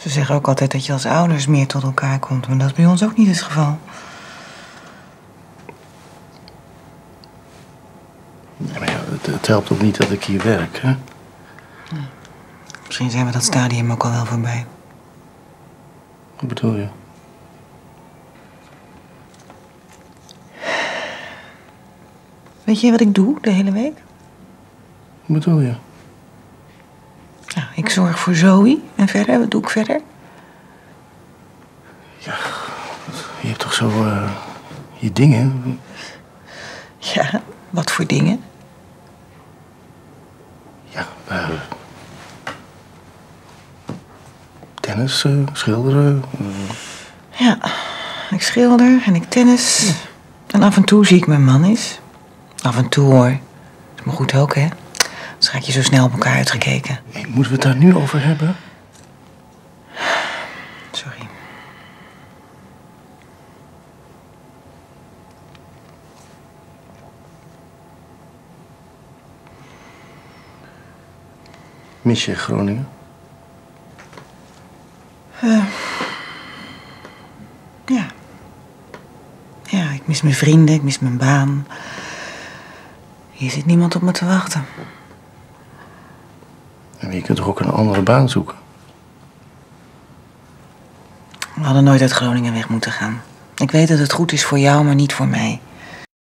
Ze zeggen ook altijd dat je als ouders meer tot elkaar komt, maar dat is bij ons ook niet het geval. Ja, maar ja, het helpt ook niet dat ik hier werk, hè? Misschien zijn we dat stadium ook al wel voorbij. Wat bedoel je? Weet je wat ik doe de hele week? Wat bedoel je? Nou, ik zorg voor Zoe. En verder, wat doe ik verder? Ja, je hebt toch zo je dingen? Ja, wat voor dingen? Ja, tennis, schilderen. Ja, ik schilder en ik tennis. Ja. En af en toe zie ik mijn man eens. Af en toe hoor. Is maar goed ook, hè? Anders raak je zo snel op elkaar uitgekeken. Hey, moeten we het daar nu over hebben? Sorry. Mis je Groningen? Ja. Ja, ik mis mijn vrienden, ik mis mijn baan. Hier zit niemand op me te wachten. En je kunt toch ook een andere baan zoeken? We hadden nooit uit Groningen weg moeten gaan. Ik weet dat het goed is voor jou, maar niet voor mij.